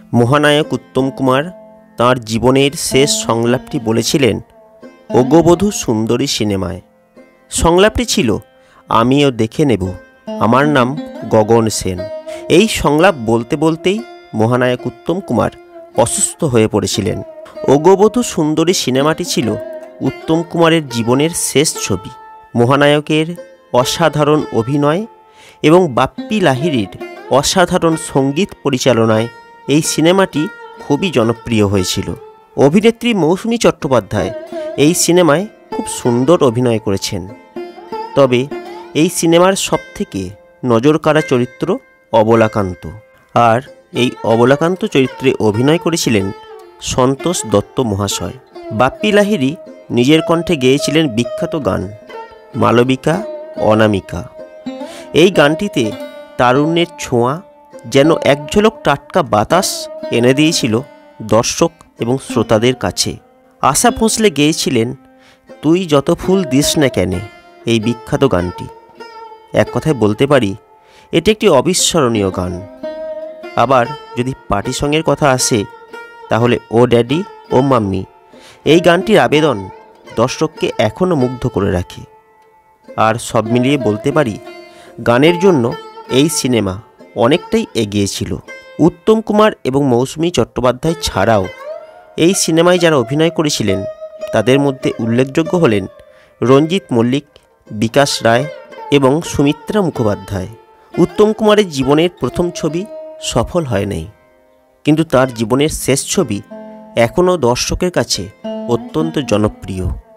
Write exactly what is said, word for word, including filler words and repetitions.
মহানায়ক উত্তম কুমার তাঁর জীবনের শেষ সংলাপটি বলেছিলেন অগবধূ সুন্দরী সিনেমায়। সংলাপটি ছিল, আমিও দেখে নেব, আমার নাম গগন সেন। এই সংলাপ বলতে বলতেই মহানায়ক উত্তম কুমার অসুস্থ হয়ে পড়েছিলেন। অগবধূ সুন্দরী সিনেমাটি ছিল উত্তম কুমারের জীবনের শেষ ছবি। মহানায়কের অসাধারণ অভিনয় এবং বাপ্পি লাহিড়ীর অসাধারণ সঙ্গীত পরিচালনায় এই সিনেমাটি খুবই জনপ্রিয় হয়েছিল। অভিনেত্রী মৌসুমী চট্টোপাধ্যায় এই সিনেমায় খুব সুন্দর অভিনয় করেছেন। তবে এই সিনেমার সবথেকে নজরকাড়া চরিত্র অবলাকান্ত, আর এই অবলাকান্ত চরিত্রে অভিনয় করেছিলেন সন্তোষ দত্ত মহাশয়। বাপ্পি লাহিড়ী নিজের কণ্ঠে গেয়েছিলেন বিখ্যাত গান মালবিকা অনামিকা। এই গানটিতে তারুণ্যের ছোঁয়া যেন এক ঝলক টাটকা বাতাস এনে দিয়েছিল দর্শক এবং শ্রোতাদের কাছে। আশা ভোঁসলে গেয়েছিলেন তুই যত ফুল দিস না কেন, এই বিখ্যাত গানটি। এক কথায় বলতে পারি এটি একটি অবিস্মরণীয় গান। আবার যদি পার্টি সঙ্গের কথা আসে তাহলে ও ড্যাডি ও মাম্মি, এই গানটির আবেদন দর্শককে এখনও মুগ্ধ করে রাখে। আর সব মিলিয়ে বলতে পারি গানের জন্য এই সিনেমা অনেকটাই এগিয়েছিল। উত্তম কুমার এবং মৌসুমী চট্টোপাধ্যায় ছাড়াও এই সিনেমায় যারা অভিনয় করেছিলেন তাদের মধ্যে উল্লেখযোগ্য হলেন রঞ্জিত মল্লিক, বিকাশ রায় এবং সুমিত্রা মুখোপাধ্যায়। উত্তম কুমারের জীবনের প্রথম ছবি সফল হয় নাই, কিন্তু তার জীবনের শেষ ছবি এখনও দর্শকের কাছে অত্যন্ত জনপ্রিয়।